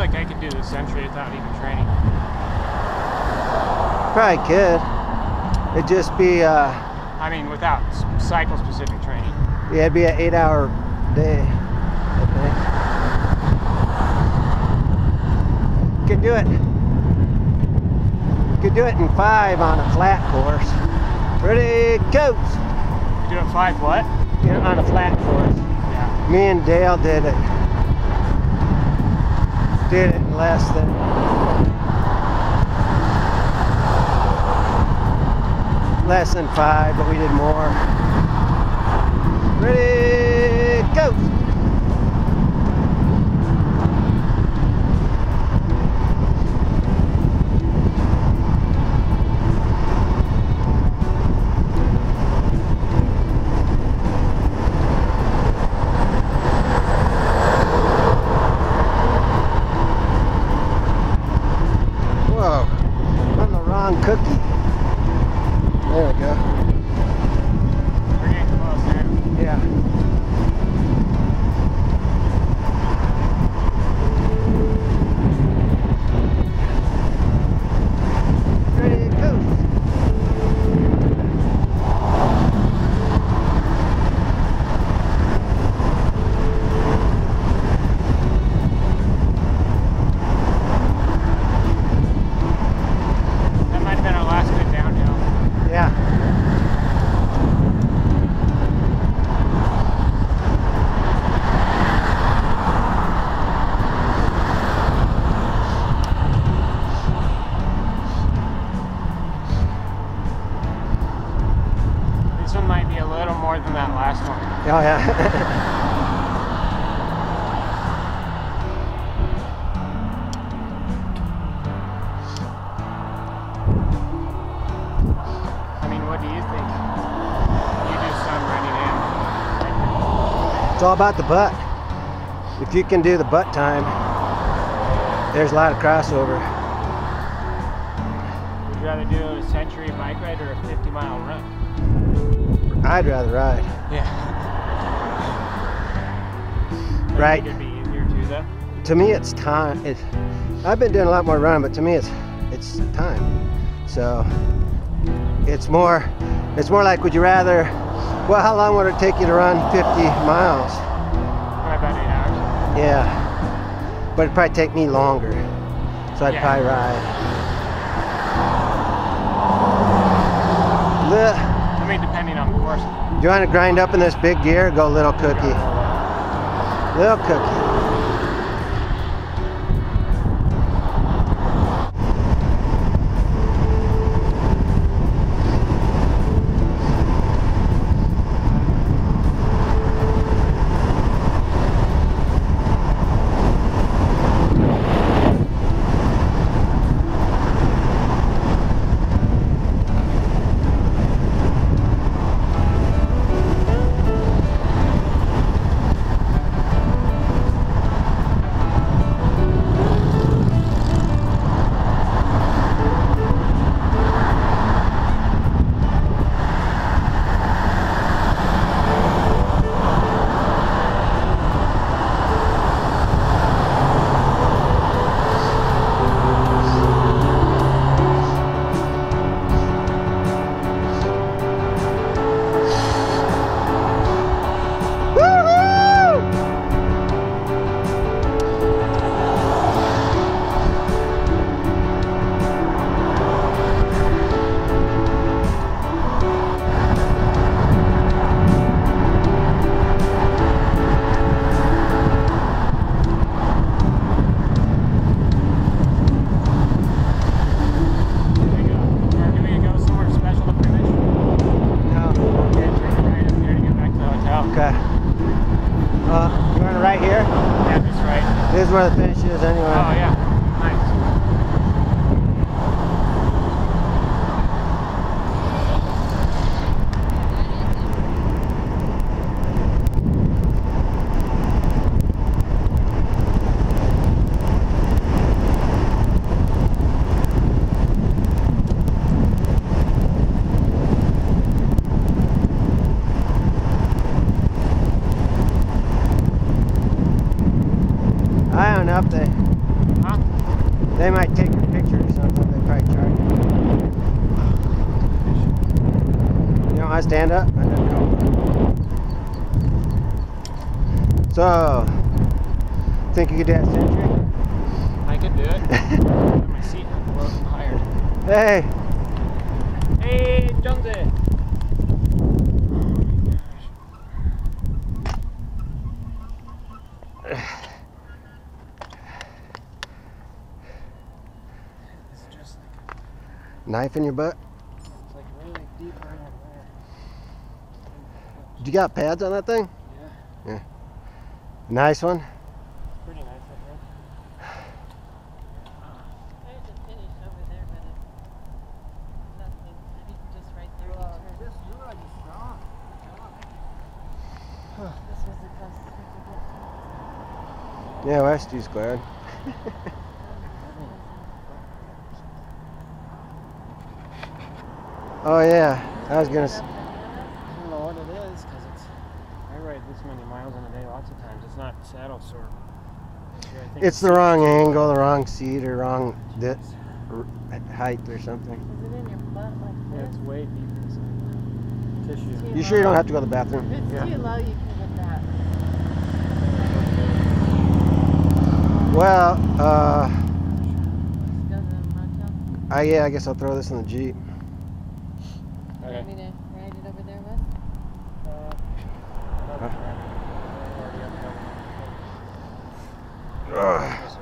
like I could do the century without even training. Probably could. It'd just be I mean, without cycle-specific training. yeah, it'd be an 8-hour day, I think. You could do it. You could do it in 5 on a flat course. Ready, coach. You do it 5 what? Yeah, on a flat course. Yeah. Me and Dale did it. Did it in less than less than 5, but we did more. Ready, go! Whoa, I'm the wrong cookie. There we go. We're getting close, man. Yeah. Ready, go. That might have been our last good downhill. Yeah. This one might be a little more than that last one. Oh yeah. I mean, what do you think? You do some running in. It's all about the butt. If you can do the butt time, there's a lot of crossover. Would you rather do a century bike ride or a 50-mile run? I'd rather ride. Yeah. Right. It'd be easier too, though. To me, it's time. I've been doing a lot more running, but to me, it's time. So it's more like, would you rather? Well, how long would it take you to run 50 miles? Probably about 8 hours. Yeah, but it'd probably take me longer. So I'd Yeah. probably ride. I mean, depending on the course. Do you want to grind up in this big gear? Go little cookie. Little cookie. This is where the finish is anyway. Oh yeah, nice. They might take your picture or something. They probably charge you. You don't want to stand up? I don't know. So, think you could do that century? I could do it. My seat has a little higher. Hey! Hey, Jonesy! It's just like Knife in your butt? it's like really deep right over there. You got pads on that thing? Yeah. Nice one. Pretty nice, I think. There's a finish over there, but it's nothing. Maybe just right there. You turn. This was the closest we could get to. Yeah, Westie's glad. Oh yeah, I was gonna. I don't know what it is, because I ride this many miles in a day lots of times. It's not saddle sore. This year I think It's the wrong angle, the wrong seat, or wrong height or something. Is it in your butt like Yeah, this? it's way deep inside the tissue. You sure you don't have to go to the bathroom? If it's Yeah. too low, you can get that. Well, Let's go to the motel. yeah, I guess I'll throw this in the Jeep. You Okay. want me to ride it over there, Wes? Ugh.